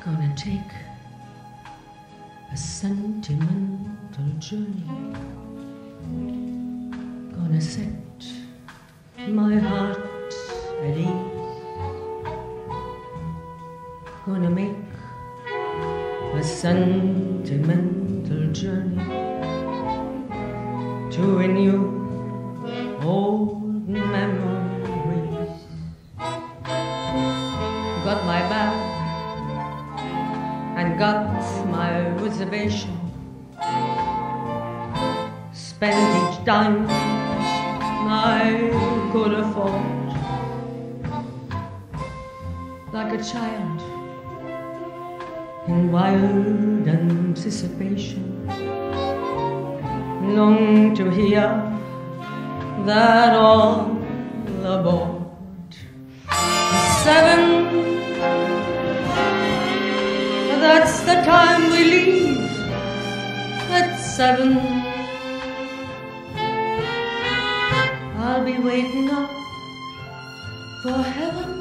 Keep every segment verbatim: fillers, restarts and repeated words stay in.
Gonna take a sentimental journey. Gonna set my heart at ease. Gonna make a sentimental journey to renew old memories. Got my bag and got my reservation. Spent each dime I could afford. Like a child in wild anticipation, long to hear that all aboard. Seven, that's the time we leave. At seven, I'll be waiting up for heaven,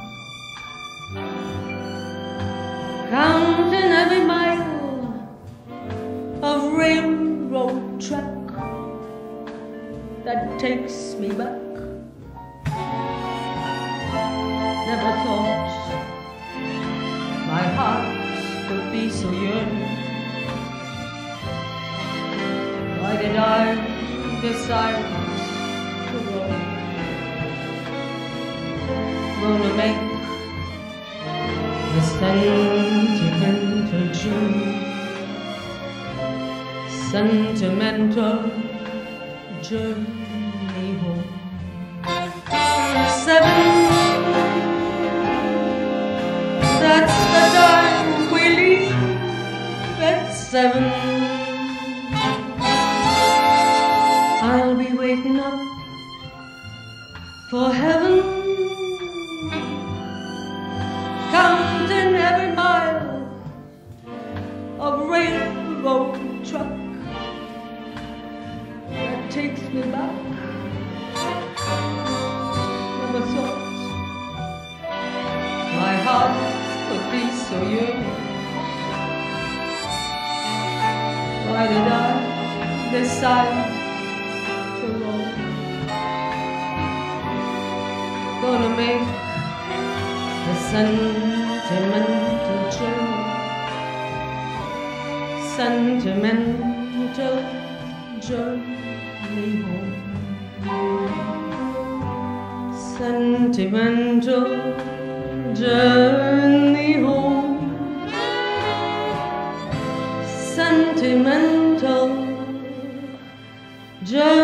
counting every mile of railroad track that takes me back. Never thought my heart could be so yearning. Why did I decide to go? Gonna make the sentimental journey, sentimental journey home. Seven, that's the time we leave. At seven, I'll be waiting up for heaven, counting every mile of railroad track that takes me back. Never thought my heart could be so yearning. Why did I decide to roam? Gonna make a sentimental journey, sentimental journey home. Sentimental journey home. Sentimental journey.